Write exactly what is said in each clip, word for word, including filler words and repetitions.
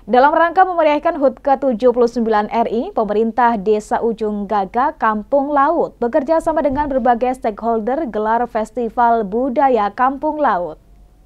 Dalam rangka memeriahkan H U T ke tujuh puluh sembilan R I, pemerintah Desa Ujung Gagak, Kampung Laut bekerja sama dengan berbagai stakeholder gelar Festival Budaya Kampung Laut.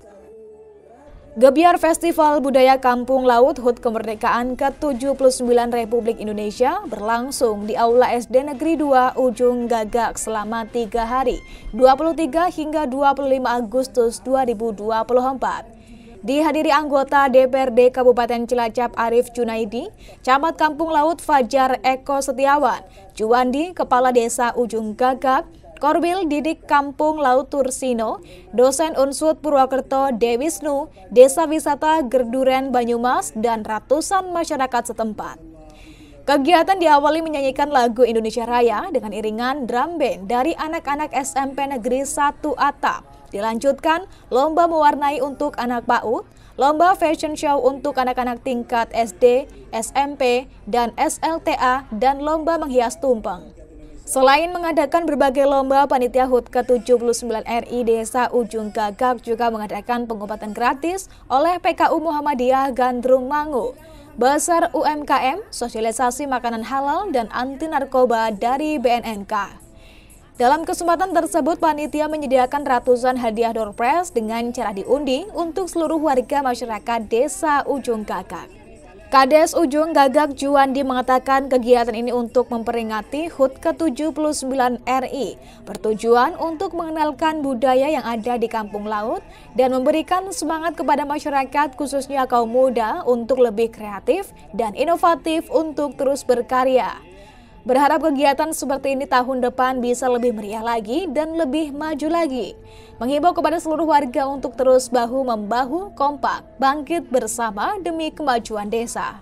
Gebyar Festival Budaya Kampung Laut H U T Kemerdekaan ke tujuh puluh sembilan Republik Indonesia berlangsung di Aula S D Negeri dua Ujung Gagak selama tiga hari, dua puluh tiga hingga dua puluh lima Agustus dua ribu dua puluh empat. Dihadiri anggota D P R D Kabupaten Cilacap Arif Junaidi, Camat Kampung Laut Fajar Eko Setiawan, Juwandi Kepala Desa Ujung Gagak, Korwil Didik Kampung Laut Tursino, Dosen Unsud Purwokerto Dewisnu, Desa Wisata Gerduren Banyumas, dan ratusan masyarakat setempat. Kegiatan diawali menyanyikan lagu Indonesia Raya dengan iringan drum band dari anak-anak S M P Negeri satu Atap. Dilanjutkan lomba mewarnai untuk anak PAUD, lomba fashion show untuk anak-anak tingkat S D, S M P, dan S L T A, dan lomba menghias tumpeng. Selain mengadakan berbagai lomba, panitia H U T ke tujuh puluh sembilan R I Desa Ujung Gagak juga mengadakan pengobatan gratis oleh P K U Muhammadiyah Gandrung Mangu, Basar U M K M, sosialisasi makanan halal dan anti narkoba dari B N N K. Dalam kesempatan tersebut, panitia menyediakan ratusan hadiah door prize dengan cara diundi untuk seluruh warga masyarakat Desa Ujung Gagak. Kades Ujung Gagak Juwandi mengatakan kegiatan ini untuk memperingati H U T ke tujuh puluh sembilan R I, bertujuan untuk mengenalkan budaya yang ada di Kampung Laut dan memberikan semangat kepada masyarakat khususnya kaum muda untuk lebih kreatif dan inovatif untuk terus berkarya. Berharap kegiatan seperti ini tahun depan bisa lebih meriah lagi dan lebih maju lagi. Menghimbau kepada seluruh warga untuk terus bahu-membahu kompak, bangkit bersama demi kemajuan desa.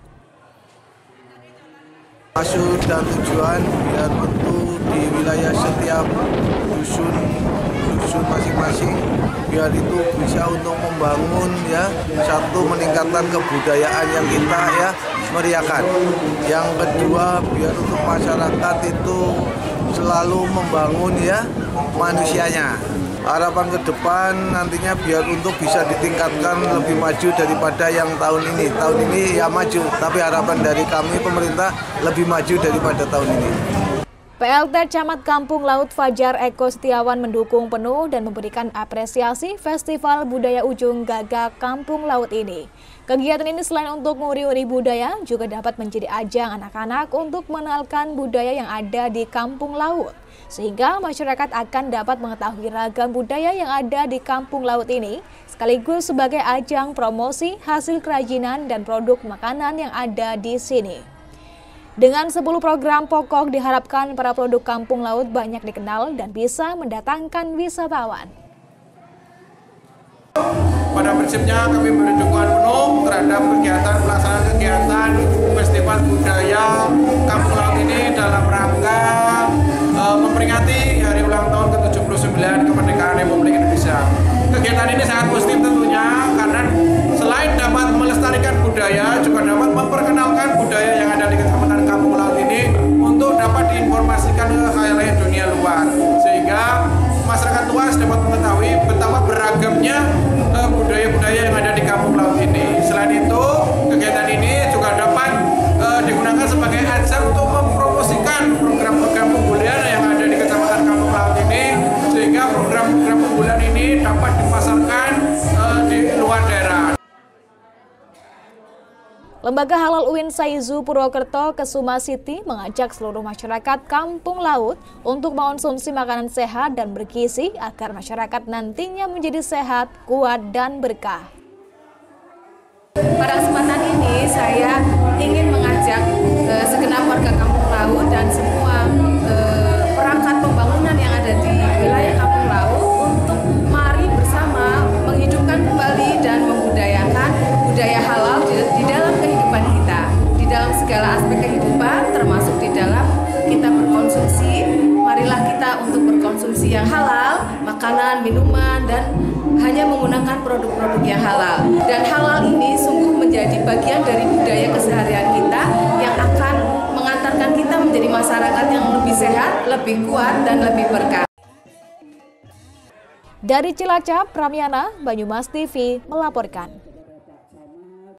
Maksud dan tujuan biar tentu di wilayah setiap dusun dusun masing-masing biar itu bisa untuk membangun ya, satu meningkatkan kebudayaan yang kita ya meriahkan. Yang kedua biar untuk masyarakat itu selalu membangun ya manusianya. Harapan ke depan nantinya biar untuk bisa ditingkatkan lebih maju daripada yang tahun ini. Tahun ini ya maju, tapi harapan dari kami pemerintah lebih maju daripada tahun ini. P L T Camat Kampung Laut Fajar Eko Setiawan mendukung penuh dan memberikan apresiasi Festival Budaya Ujung Gagak Kampung Laut ini. Kegiatan ini selain untuk nguri-nguri budaya, juga dapat menjadi ajang anak-anak untuk mengenalkan budaya yang ada di Kampung Laut. Sehingga masyarakat akan dapat mengetahui ragam budaya yang ada di Kampung Laut ini, sekaligus sebagai ajang promosi hasil kerajinan dan produk makanan yang ada di sini. Dengan sepuluh program pokok diharapkan para produk Kampung Laut banyak dikenal dan bisa mendatangkan wisatawan. Pada prinsipnya kami beri dukungan penuh terhadap kegiatan pelaksanaan kegiatan Festival Budaya Kampung Laut ini dalam rangka e, memperingati hari ulang tahun ke tujuh puluh sembilan kemerdekaan Republik Indonesia. Kegiatan ini sangat positif tentunya karena selain dapat melestarikan budaya, juga dapat memperkenalkan budaya yang ada di Kecamatan Kampung Laut ini untuk dapat diinformasikan ke khalayak dunia luar, sehingga masyarakat luas dapat mengetahui betapa beragamnya budaya-budaya yang ada di Kampung Laut ini. Selain itu, kegiatan ini juga dapat uh, digunakan sebagai ajang untuk mempromosikan program-program unggulan yang ada di Kecamatan Kampung Laut ini, sehingga program-program unggulan ini dapat dipasarkan uh, di luar daerah. Lembaga Halal U I N Saizu Purwokerto Kesuma City mengajak seluruh masyarakat Kampung Laut untuk mengonsumsi makanan sehat dan bergizi agar masyarakat nantinya menjadi sehat, kuat, dan berkah. Pada kesempatan ini saya ingin mengajak eh, segenap warga Kampung Laut dan semua eh, perangkat pembangunan yang ada di wilayah Kampung Laut untuk mari bersama menghidupkan kembali dan membudayakan budaya halal di, di dalam kehidupan kita, di dalam segala aspek kehidupan, termasuk di dalam kita berkonsumsi. Marilah kita untuk berkonsumsi yang halal, makanan, minuman, dan hanya menggunakan produk-produk yang halal. Dan halal ini sungguh menjadi bagian dari budaya keseharian kita yang akan mengantarkan kita menjadi masyarakat yang lebih sehat, lebih kuat, dan lebih berkah. Dari Cilacap, Ramyana, Banyumas T V melaporkan.